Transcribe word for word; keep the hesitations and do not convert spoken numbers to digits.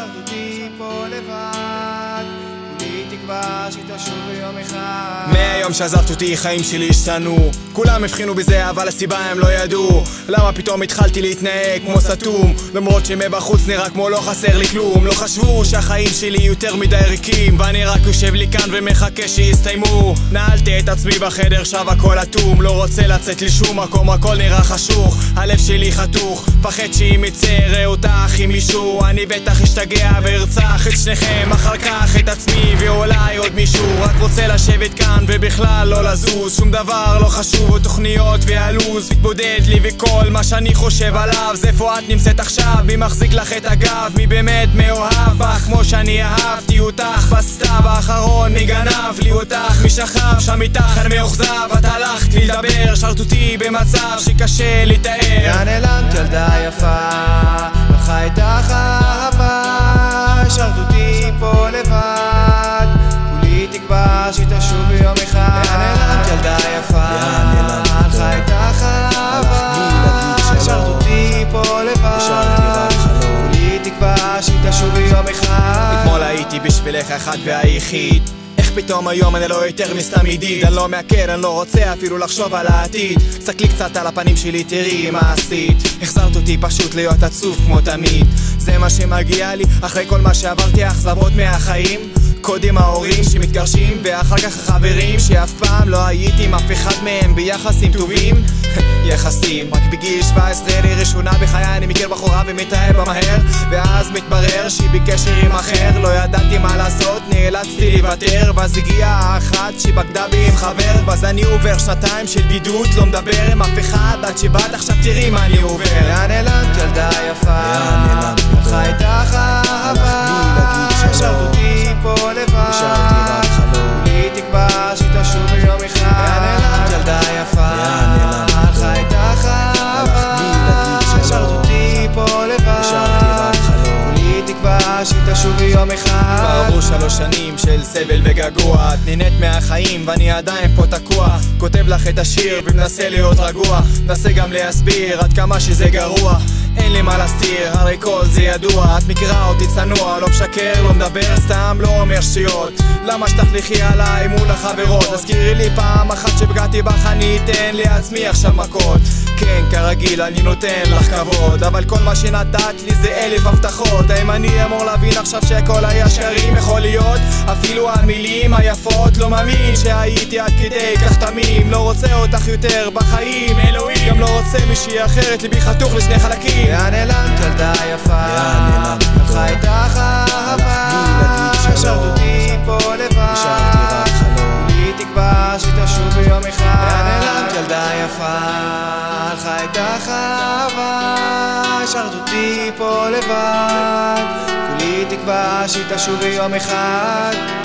השארת אותי פה לבד, כולי תקווה שתשוב ביום אחד. מהיום שעזבת אותי חיים שלי השתנו, כולם הבחינו בזה אבל הסיבה הם לא ידעו. למה פתאום התחלתי להתנהג כמו סתום, למרות שמבחוץ נראה כמו לא חסר לי כלום. לא חשבו שהחיים שלי יותר מדי ריקים, ואני רק יושב לי כאן ומחכה שיסתיימו. נעלתי את עצמי בחדר, שב הכל אטום, לא רוצה לצאת לשום מקום, הכל נראה חשוך. הלב שלי חתוך, פחד שאם יצא ראה אותך עם מישהו, אני בטח אשתגע וארצח את שניכם, אחר כך את עצמי ואולי עוד מישהו. רק רוצה לשבת כאן ובכלל לא לזוז, שום דבר לא חשוב, עוד תוכניות והלוז מתבודד לי, וכל מה שאני חושב עליו זה איפה את נמצאת עכשיו, מי מחזיק לך את הגב, מי באמת מאוהב בך כמו שאני אהבתי אותך בסתיו האחרון, מי גנב לי אותך, מי שכב שם איתך אני מאוכזב, את הלכת לי לדבר, השארת אותי במצב שקשה לתאר. לאן נעלמת ילדה יפה, הלכה איתך אהבה, השארת אותי פה לבד, כולי תקווה שתשוב ביום אחד. לאן נעלמת ילדה יפה, הלכה איתך אהבה, השארת אותי פה לבד, כולי תקווה שתשוב ביום אחד. אתמול הייתי בשבילך אחד והיחיד, איך פתאום היום אני לא יותר מסתם ידיד. אני לא מעקר, אני לא רוצה אפילו לחשוב על העתיד. סתכלי קצת על הפנים שלי, תראי מה עשית. החזרת אותי פשוט להיות עצוב כמו תמיד, זה מה שמגיע לי אחרי כל מה שעברתי, אכזבות מהחיים. קודם ההורים שמתגרשים, ואחר כך החברים שאף פעם לא הייתי עם אף אחד מהם ביחסים טובים. יחסים, רק בגיל שבע עשרה לראשונה בחיי אני מכיר בחורה ומתאהב בה מהר, ואז מתברר שהיא בקשר עם אחר. לא ידעתי מה לעשות, נאלצתי לוותר, ואז הגיעה אחת שבגדה בי עם חבר. ואז אני עובר שנתיים של בדידות, לא מדבר עם אף אחד עד שבאת עכשיו תראי מה אני עובר. לאן נעלמת ילדה יפה, הלכה איתך אהבה, השארת אותי פה לבד, כולי תקווה שתשוב ביום אחד. לאן נעלמת ילדה יפה, הלכה איתך אהבה, השארת אותי פה לבד, כולי תקווה שתשוב ביום אחד. כבר עברו שלוש שנים של סבל וגעגוע, את נהנית מהחיים ואני עדיין פה תקוע. כותב לך את השיר ומנסה להיות רגוע, מנסה גם להסביר עד כמה שזה גרוע. אין לי מה להסתיר, הרי כל זה ידוע. את מכירה אותי צנוע, לא משקר, לא מדבר סתם, לא אומר שטויות. למה שתחליכי עליי מול החברות? תזכירי לי פעם אחת שבגעתי בך, אני אתן לעצמי עכשיו מכות. כן, כרגיל אני נותן לך כבוד, אבל כל מה שנתת לי זה אלף הבטחות. האם אני אמור להבין עכשיו שהכל היה שקרים? יכול להיות, אפילו המילים היפות. לא מאמין שהייתי עד כדי כך תמים, לא רוצה אותך יותר בחיים, אלוהים. גם לא רוצה מישהי אחרת, ליבי חתוך לשני חלקים. לאן נעלמת ילדה יפה, הלכה איתך אהבה, השארת אותי פה לבד, כולי תקווה שתשוב ביום אחד. לאן נעלמת ילדה יפה, הלכה איתך אהבה, השארת אותי פה לבד, כולי תקווה שתשוב ביום אחד.